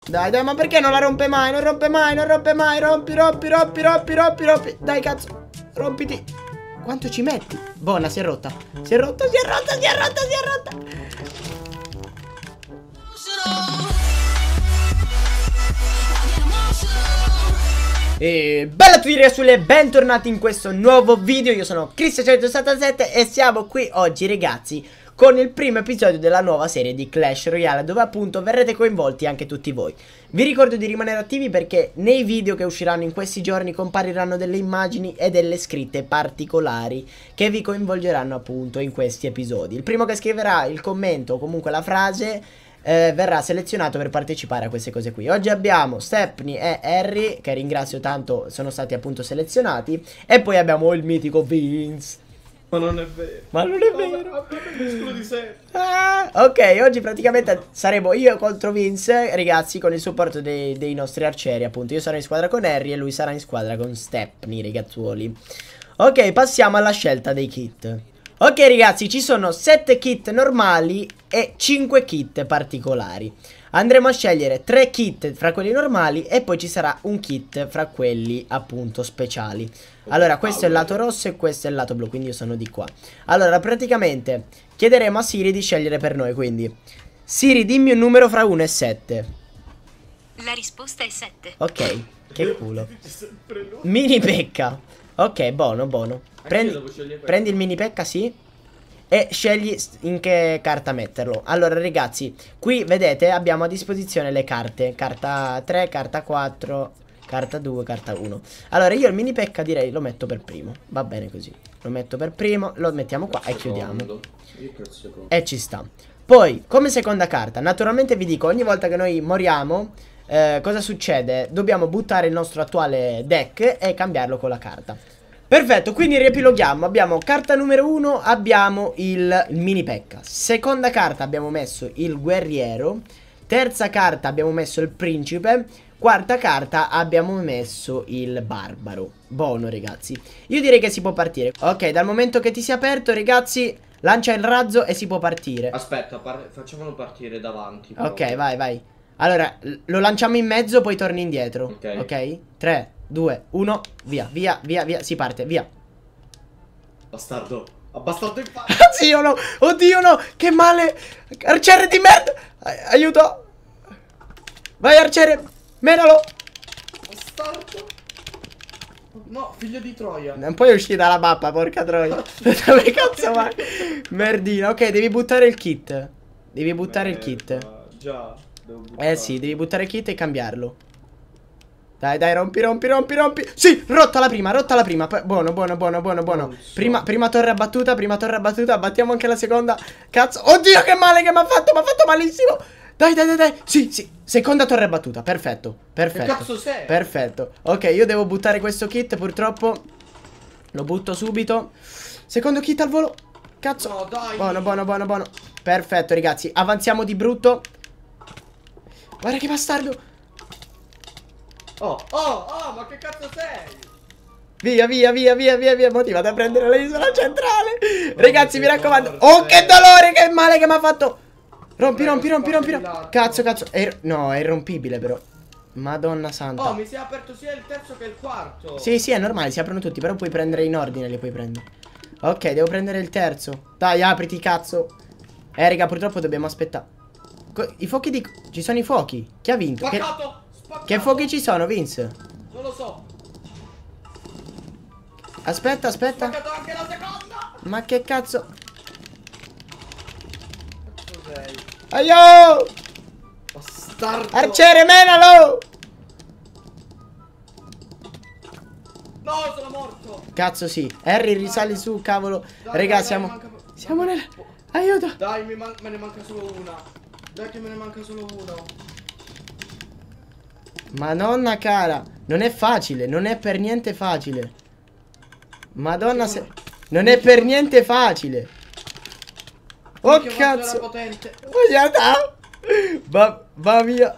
Dai, dai, ma perché non la rompe mai? Non rompe mai, non rompe mai. Rompi, rompi, rompi, rompi, rompi, rompi. Dai, cazzo. Rompiti. Quanto ci metti? Buona, si è rotta. Si è rotta, si è rotta, si è rotta, si è rotta. E bella a tutti ragazzi e bentornati in questo nuovo video. Io sono Chris167 e siamo qui oggi ragazzi con il primo episodio della nuova serie di Clash Royale, dove appunto verrete coinvolti anche tutti voi. Vi ricordo di rimanere attivi perché nei video che usciranno in questi giorni compariranno delle immagini e delle scritte particolari che vi coinvolgeranno appunto in questi episodi. Il primo che scriverà il commento o comunque la frase verrà selezionato per partecipare a queste cose qui. Oggi abbiamo Stepney e Harry, che ringrazio tanto, sono stati appunto selezionati. E poi abbiamo il mitico Vince. Ma non è vero. Ma non è vero. Ok, oggi praticamente saremo io contro Vince, ragazzi, con il supporto dei nostri arcieri, appunto. Io sarò in squadra con Harry e lui sarà in squadra con Stepney, ragazzuoli. Ok, passiamo alla scelta dei kit. Ok ragazzi, ci sono 7 kit normali e 5 kit particolari. Andremo a scegliere 3 kit fra quelli normali e poi ci sarà un kit fra quelli appunto speciali. Allora questo è il lato rosso e questo è il lato blu, quindi io sono di qua. Allora praticamente chiederemo a Siri di scegliere per noi, quindi Siri dimmi un numero fra 1 e 7. La risposta è 7. Ok, che culo. Mini pecca. Ok, buono, buono. Prendi il mini pecca, sì. E scegli in che carta metterlo. Allora ragazzi, qui vedete abbiamo a disposizione le carte. Carta 3, carta 4, carta 2, carta 1. Allora io il mini pecca direi lo metto per primo. Va bene così. Lo metto per primo, lo mettiamo qua e chiudiamo. E ci sta. Poi come seconda carta, naturalmente vi dico, ogni volta che noi moriamo cosa succede? Dobbiamo buttare il nostro attuale deck e cambiarlo con la carta. Perfetto, quindi riepiloghiamo. Abbiamo carta numero 1, abbiamo il mini pecca. Seconda carta abbiamo messo il guerriero. Terza carta abbiamo messo il principe. Quarta carta abbiamo messo il barbaro. Buono ragazzi. Io direi che si può partire. Ok, dal momento che ti si è aperto ragazzi, lancia il razzo e si può partire. Aspetta, facciamolo partire davanti. Ok, vai, vai. Allora, lo lanciamo in mezzo, poi torni indietro. Ok. Ok, 3, 2, 1, via, via, via, via, si parte, via. Bastardo, abbastanza in faccia. Oddio no, oddio no, che male. Arciere di merda. Aiuto. Vai arciere, menalo. Bastardo. No, figlio di Troia. Non puoi uscire dalla mappa, porca troia. Dove cazzo vai? Merdina, ok, devi buttare il kit. Devi buttare il kit. Già, devo buttare. Sì, devi buttare il kit e cambiarlo. Dai, dai, rompi, rompi, rompi, rompi. Sì, rotta la prima, rotta la prima. Buono, buono, buono, buono, buono. Prima torre abbattuta, abbattiamo anche la seconda. Cazzo, oddio che male che mi ha fatto malissimo. Dai, dai, dai, dai. Sì, sì, seconda torre abbattuta, perfetto, perfetto. Che cazzo sei? Perfetto. Ok, io devo buttare questo kit, purtroppo. Lo butto subito. Secondo kit al volo. Cazzo. No, dai. Buono, buono, buono, buono. Perfetto, ragazzi, avanziamo di brutto. Guarda che bastardo. Oh, oh, oh, ma che cazzo sei? Via, via, via, via, via, via. Motivate a prendere l'isola centrale. Ragazzi, mi raccomando. Oh, che dolore, che male che mi ha fatto. Rompi, rompi, rompi, rompi. Cazzo, cazzo. No, è irrompibile però. Madonna santa. Oh, mi si è aperto sia il terzo che il quarto. Sì, sì, è normale, si aprono tutti. Però puoi prendere in ordine, li puoi prendere. Ok, devo prendere il terzo. Dai, apriti, cazzo. Raga, purtroppo dobbiamo aspettare. I fuochi di... Ci sono i fuochi. Chi ha vinto? Spaccato. Che fuochi ci sono, Vince? Non lo so. Aspetta, aspetta. Spaccato anche la seconda. Ma che cazzo? Cos'hai? Aiò! Bastardo. Arciere, menalo! No, sono morto. Cazzo sì. Harry risali su, cavolo. Dai, Raga, dai, siamo... siamo nel... Aiuto! Dai, me ne manca solo una. Dai che me ne manca solo uno. Madonna cara. Non è facile, non è per niente facile. Madonna se... Non è per niente facile. Oh cazzo. Va via.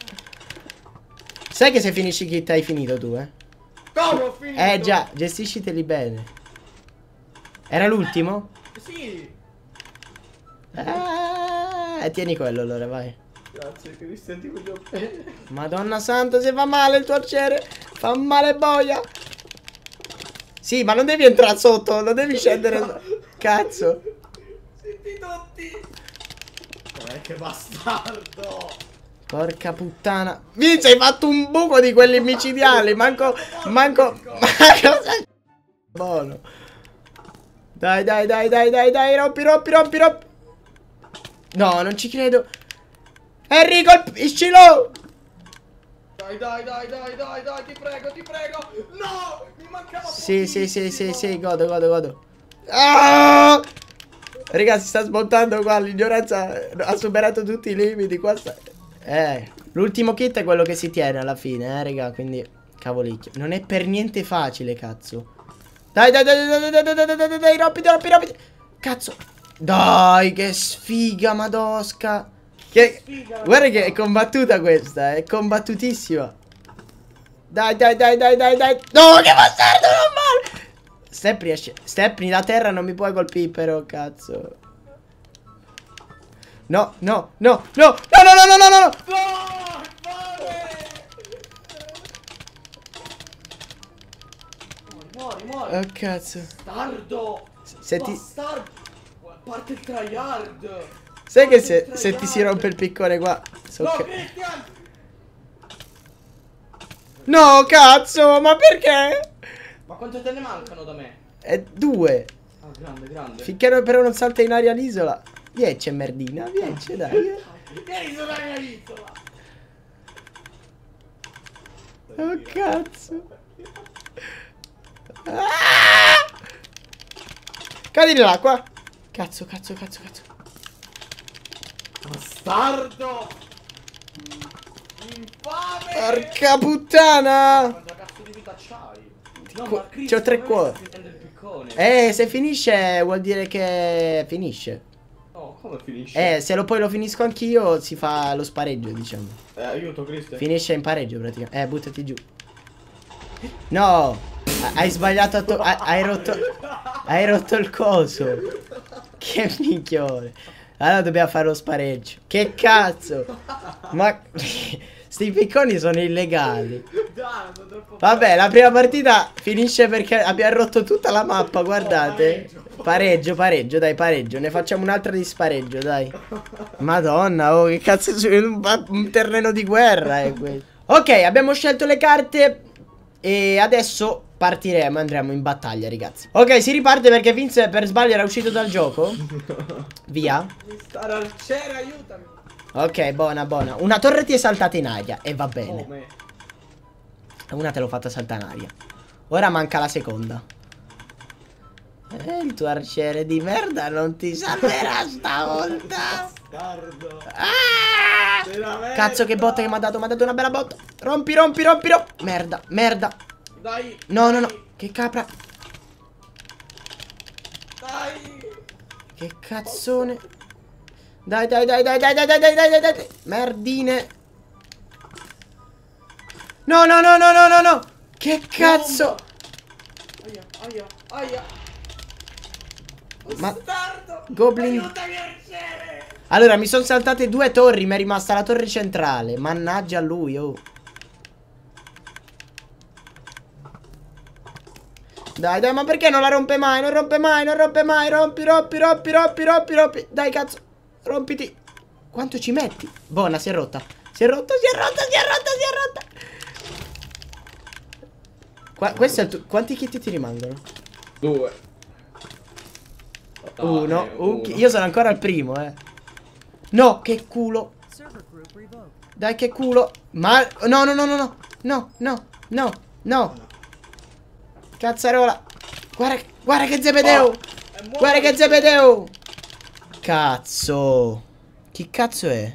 Sai che se finisci il kit hai finito tu, eh? Come ho finito? Già, gestisciteli bene. Era l'ultimo? Sì. Tieni quello allora, vai. Grazie Cristian, ti voglio bene. Madonna santa, se fa male il tuo arciere. Fa male boia. Sì, ma non devi entrare sotto, non devi scendere. Cazzo. Senti tutti. Che bastardo. Porca puttana. Vince, hai fatto un buco di quelli micidiali. Manco. Ma cosa? Buono. Dai, rompi. No, non ci credo. Enrico, il scilo. Dai, ti prego. No, mi mancava Sì, godo. Ah! Ragazzi, sta smontando qua. L'ignoranza ha superato tutti i limiti. Qua sta... l'ultimo kit è quello che si tiene alla fine, raga. Quindi, cavolicchio. Non è per niente facile, cazzo. Dai, rompi. Cazzo. Dai, che sfiga, madosca. Guarda che è combattuta questa, è combattutissima. Dai. No, che bastardo, non male. Stepni da terra non mi puoi colpire però, cazzo. No. Muori. Oh, cazzo. Bastardo. Bastardo. Parte il tryhard. Sai che se ti si rompe il piccone qua No, Cristian. No, cazzo, ma perché? Ma quante te ne mancano da me? È 2. Ah, grande. Finché però non salta in aria l'isola. Vieni, merdina, vieni, dai. Vieni sulla mia isola. Oh, cazzo. Ah! Cadi nell'acqua. Cazzo. Bastardo. Infame. Porca puttana. Quanta cazzo di vita c'hai? No, ma C'ho 3 cuori. Se finisce vuol dire che finisce. No, come finisce? Se poi lo finisco anch'io si fa lo spareggio, diciamo. Aiuto Cristian. Finisce in pareggio praticamente. Buttati giù. No, hai sbagliato hai rotto il coso. Che minchione. Allora dobbiamo fare lo spareggio. Che cazzo. Ma sti picconi sono illegali. Vabbè, la prima partita finisce perché abbiamo rotto tutta la mappa, guardate. Pareggio, dai, pareggio. Ne facciamo un'altra di spareggio, dai. Madonna, oh, che cazzo è un terreno di guerra è questo. Ok, abbiamo scelto le carte e adesso partiremo, andremo in battaglia, ragazzi. Ok, si riparte perché Vince per sbaglio era uscito dal gioco. Via. Stare al cielo, aiutami. Ok, buona. Una torre ti è saltata in aria e va bene. Come? Una te l'ho fatta saltare in aria. Ora manca la seconda. Il tuo arciere di merda non ti salverà stavolta. Bastardo. Ah! Cazzo, che botta che mi ha dato una bella botta. Rompi. Merda. Dai. No. Che capra. Dai. Che cazzone. Dai. Merdine. No. Che cazzo. Aia. Ma Bastardo. Goblin. Aiutami, arciere. Allora mi sono saltate 2 torri. Mi è rimasta la torre centrale. Mannaggia a lui, oh. Dai, ma perché non la rompe mai? Non rompe mai. Rompi. Dai, cazzo. Rompiti. Quanto ci metti? Buona, si è rotta. Questo è il tuo... Quanti kit ti rimangono? 2. 1. Io sono ancora al primo, No, che culo. Dai, che culo. Ma... No. Cazzarola. Guarda che zebedeo. Cazzo. Chi cazzo è?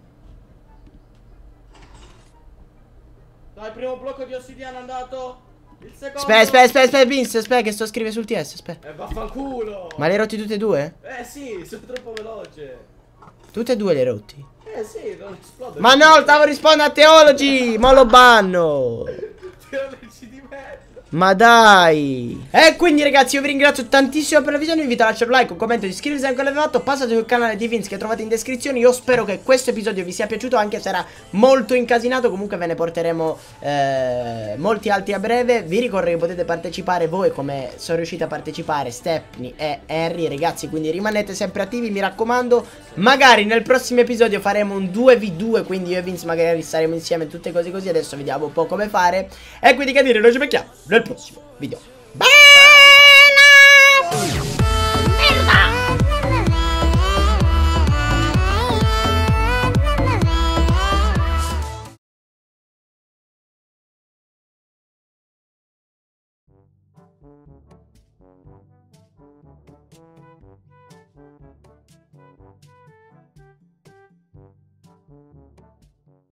Dai, primo blocco di ossidiana andato. Il secondo. Aspetta, Vince, aspetta che sto scrivendo sul TS, aspetta. Vaffanculo. Ma le hai rotti tutte e due? Sì, sono troppo veloce. Tutte e due le hai rotti? Sì, non esplode. Ma no, stavo rispondendo a Teology. Ma lo banno. Teology di merda. Ma dai. E quindi ragazzi io vi ringrazio tantissimo per la visione. Vi invito a lasciare un like, un commento, iscrivervi se ancora non l'avete fatto. Passate sul canale di Vince che trovate in descrizione. Io spero che questo episodio vi sia piaciuto, anche se era molto incasinato. Comunque ve ne porteremo molti altri a breve. Vi ricordo che potete partecipare voi, come sono riusciti a partecipare Stepney e Harry, ragazzi. Quindi rimanete sempre attivi, mi raccomando. Magari nel prossimo episodio faremo un 2v2, quindi io e Vince magari staremo insieme, tutte cose così. Adesso vediamo un po' come fare. E quindi che dire, noi ci becchiamo nel prossimo video. Merda!